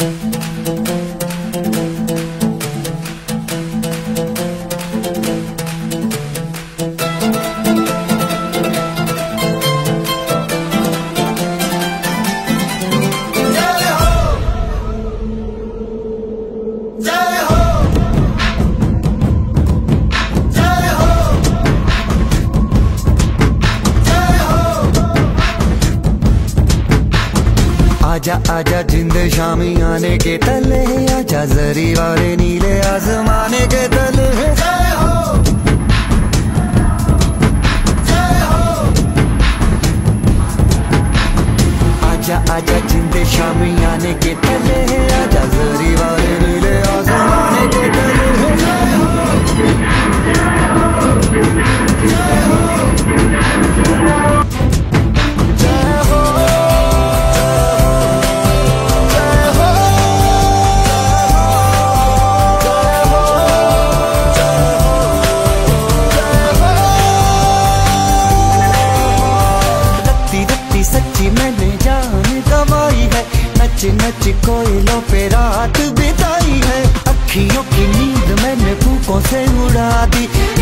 आजा आजा जिंद शामी आने के तले, आजा जरी वाले नीले आसमाने के तले। जय हो जय हो। आजा आजा जिंद शामी आने के तले, आजा जरी वाले नीले आसमाने के तले। जय हो जय हो। सच्ची मैंने जान गवाई है, नच नच कोयलों पे रात बिताई है। अखियों की नींद मैंने फूकों से उड़ा दी।